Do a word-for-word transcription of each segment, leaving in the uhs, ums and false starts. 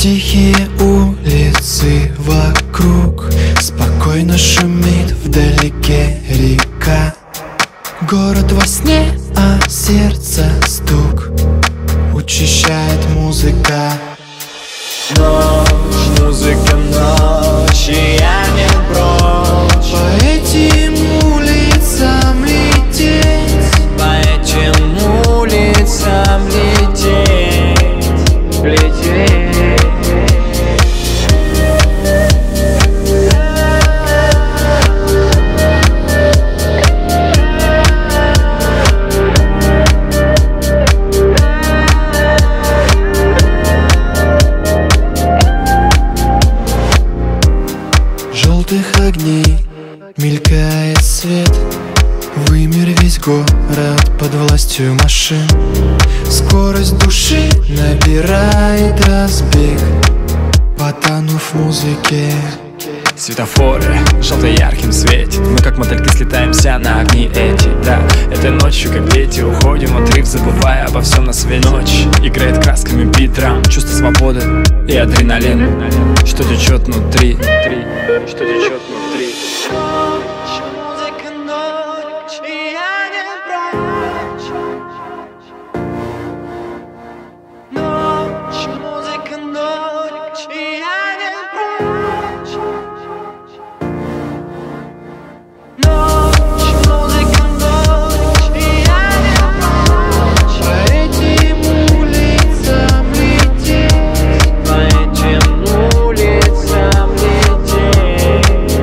Тихие улицы вокруг, спокойно шумит вдалеке река. Город во сне, а сердце стук, учащает музыка. Ночь, музыка, ночь, и я не прочь по этим улицам лететь, по этим улицам лететь, лететь. желтых огней мелькает свет. Вымер весь город под властью машин. Скорость души набирает разбег, потонув в музыке. Светофоры, желтый ярким светит. Мы как мотыльки слетаемся на огни эти. Да, этой ночью, как дети, уходим в отрыв, забывая обо всем на свете. Ночь играет красками бит-драм, чувство свободы и адреналин, что течет внутри, что течет внутри. Ночь, музыка, ночь, и я не прочь. Ночь, музыка, ночь, и я не прочь. Ночь, музыка, ночь, и я не прочь. По этим улицам лететь, По этим улицам лететь.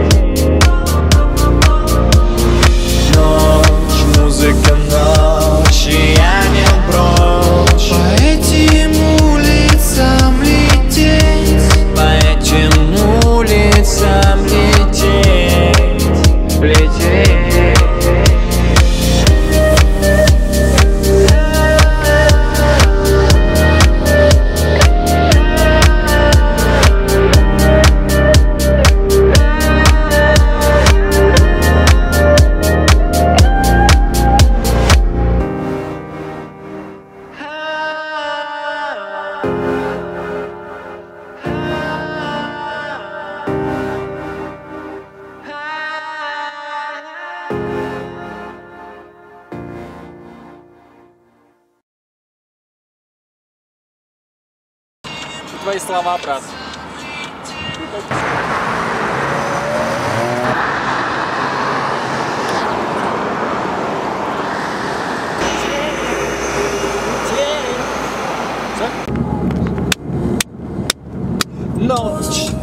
Ночь, музыка, ночь, и я не прочь. по этим улицам лететь, По этим улицам лететь, лететь. Твои слова, брат. Ночь,